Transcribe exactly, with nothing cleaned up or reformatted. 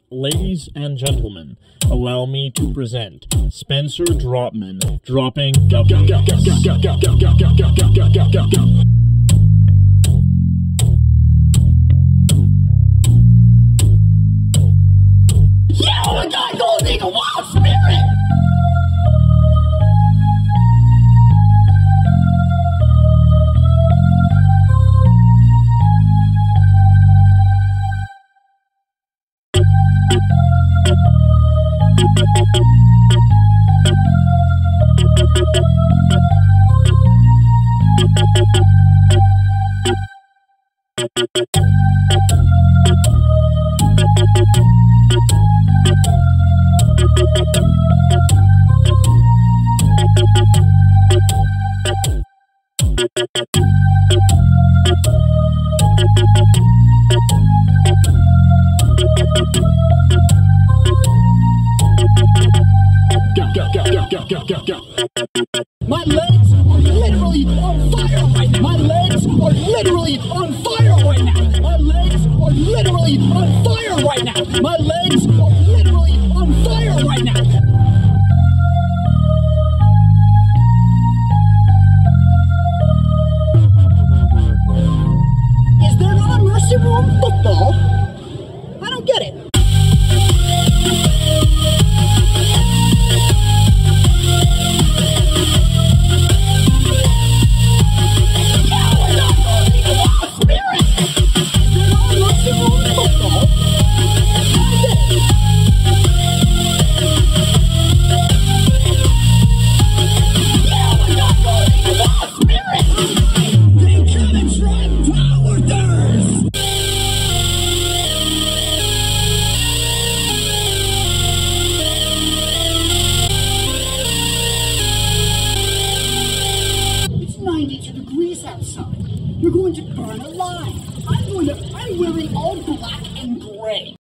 Ladies and gentlemen, allow me to present Spencer Dropman dropping W S. Yeah, oh my God, Gold Eagle, Wild Spirit! My legs are literally on fire right now. My legs are literally on fire right now. My legs are literally on fire right now. My legs are literally on fire right now. Is there not a mercy room football? I don't get it. ninety-two degrees outside. You're going to burn alive. I'm going to, I'm wearing all black and gray.